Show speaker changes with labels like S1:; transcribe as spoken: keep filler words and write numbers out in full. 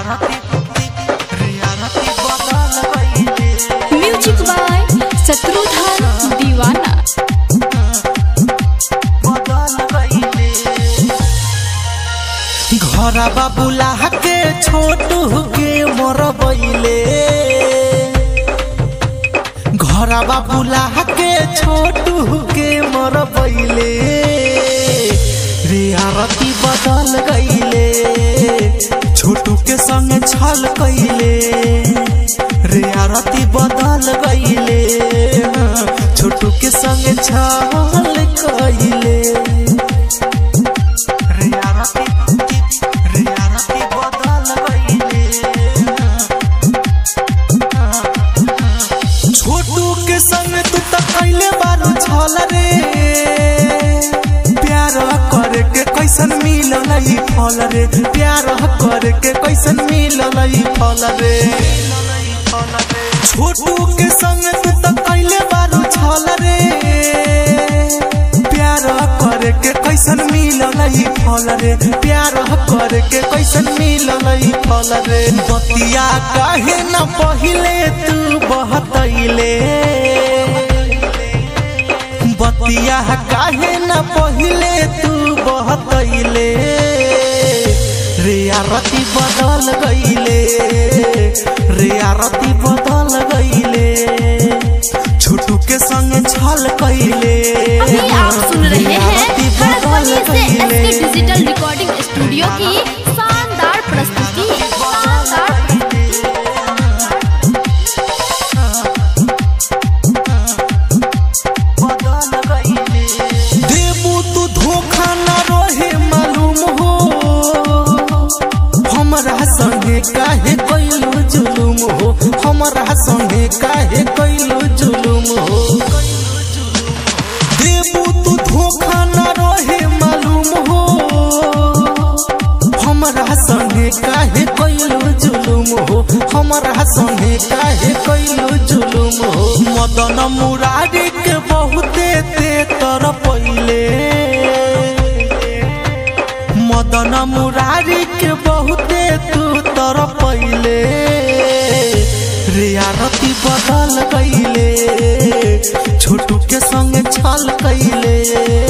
S1: Music by Shatrughan दीवाना।
S2: घरा बाबूला के छोटू के मोर बैले, घरा बाबूला के छोटू के मोर बैले रे आरती बदल गईले, छोटू के संग छल कैले रे आरती बदल गईले, छोटू के संग छल कैले रे आरती रे आरती बदल गईले, छोटू के संग तू तो कैले बारू छल रे, प्यार करके कैसन मिलल ई फल रे, प्यार करके कैसन मिलल ई फल रे, छोटू के संग तू तो कैले बारू छल रे, प्यार करके कैसन मिलल ई फल रे, प्यार करके कैसन मिलल ई फल रे, बतिया काहे न पहिले तू बहतैले, बतिया काहे न पहिले तू बहतैले रे आरती बदल गईले, रे आरती बदल गईले, छोटू के संग छल कैले।
S1: अभी आप सुन रहे हैं खड़गपुर से एसके डिजिटल रिकॉर्डिंग स्टूडियो की शानदार प्रस्तुति, शानदार
S2: देबू तू धोखा न रहे मालूम हो, हमरा संगे काहे कैलू जुलुम हो, हमरा संगे काहे कैलू जुलुम हो, देबू तू धोखा न रहे मालूम हो, हमरा संगे काहे कैलू जुलुम हो, हमरा संगे काहे कैलू जुलुम हो, मदन मुरारी के बहुते ते तर पहिले, मदन मुरारी के बहुते तू तर पहिले रे आरती बदल गईले, छोटू के संग छल कैले।